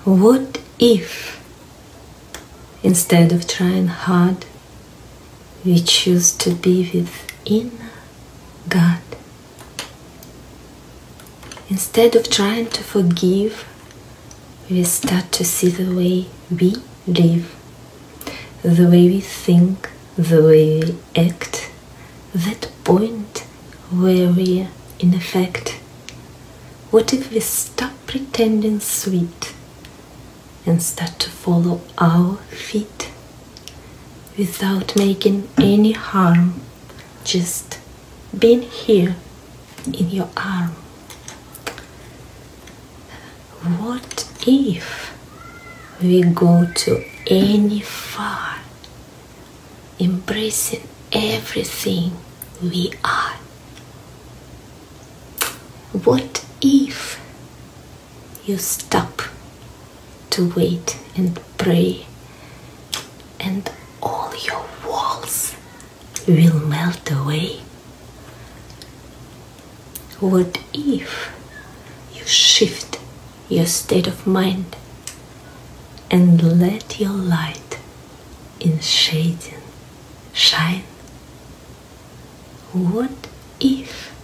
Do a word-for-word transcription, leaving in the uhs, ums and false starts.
What if, instead of trying hard, we choose to be within God? Instead of trying to forgive, we start to see the way we live, the way we think, the way we act, that point where we are in effect. What if we stop pretending sweet and start to follow our feet without making any harm, just being here in your arm? What if we go to any far, embracing everything we are? What if you stop to wait and pray, and all your walls will melt away? What if you shift your state of mind and let your light in shading shine? What if